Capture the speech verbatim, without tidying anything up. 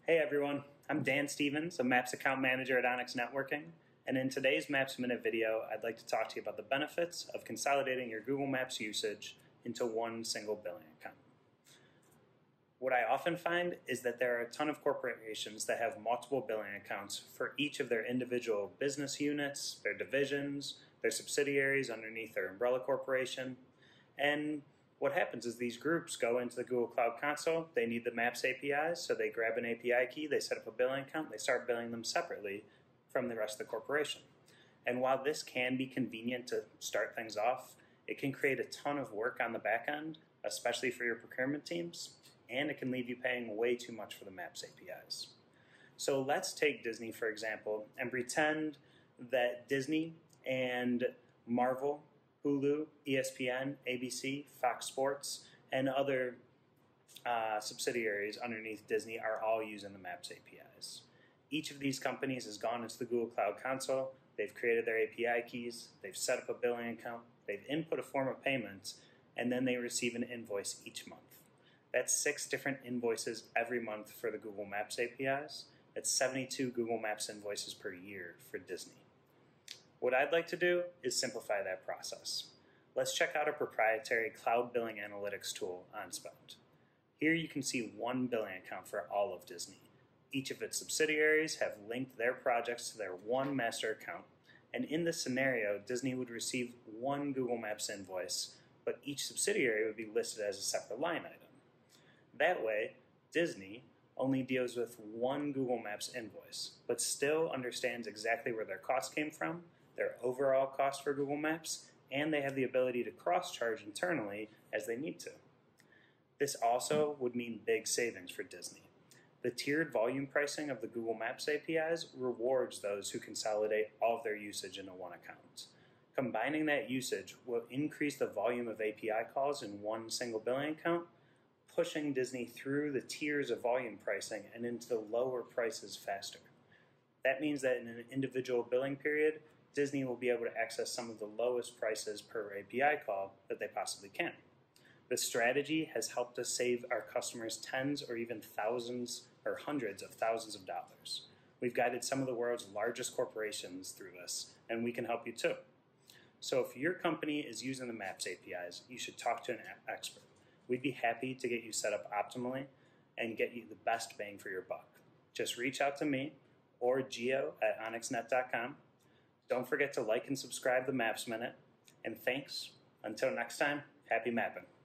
Hey everyone, I'm Dan Stevens, a Maps account manager at Onyx Networking, and in today's Maps Minute video, I'd like to talk to you about the benefits of consolidating your Google Maps usage into one single billing account. What I often find is that there are a ton of corporations that have multiple billing accounts for each of their individual business units, their divisions, their subsidiaries underneath their umbrella corporation, and what happens is these groups go into the Google Cloud Console, they need the Maps A P Is, so they grab an A P I key, they set up a billing account, they start billing them separately from the rest of the corporation. And while this can be convenient to start things off, it can create a ton of work on the back end, especially for your procurement teams, and it can leave you paying way too much for the Maps A P Is. So let's take Disney, for example, and pretend that Disney and Marvel, Hulu, E S P N, A B C, Fox Sports, and other uh, subsidiaries underneath Disney are all using the Maps A P Is. Each of these companies has gone into the Google Cloud Console, they've created their A P I keys, they've set up a billing account, they've input a form of payments, and then they receive an invoice each month. That's six different invoices every month for the Google Maps A P Is. That's seventy-two Google Maps invoices per year for Disney. What I'd like to do is simplify that process. Let's check out a proprietary cloud billing analytics tool, OnSpend. Here you can see one billing account for all of Disney. Each of its subsidiaries have linked their projects to their one master account, and in this scenario, Disney would receive one Google Maps invoice, but each subsidiary would be listed as a separate line item. That way, Disney only deals with one Google Maps invoice, but still understands exactly where their cost came from, their overall cost for Google Maps, and they have the ability to cross-charge internally as they need to. This also would mean big savings for Disney. The tiered volume pricing of the Google Maps A P Is rewards those who consolidate all of their usage into one account. Combining that usage will increase the volume of A P I calls in one single billing account, pushing Disney through the tiers of volume pricing and into the lower prices faster. That means that in an individual billing period, Disney will be able to access some of the lowest prices per A P I call that they possibly can. This strategy has helped us save our customers tens or even thousands or hundreds of thousands of dollars. We've guided some of the world's largest corporations through this, and we can help you too. So if your company is using the Maps A P Is, you should talk to an expert. We'd be happy to get you set up optimally and get you the best bang for your buck. Just reach out to me or Geo at onyx net dot com. Don't forget to like and subscribe the Maps Minute. And thanks. Until next time, happy mapping.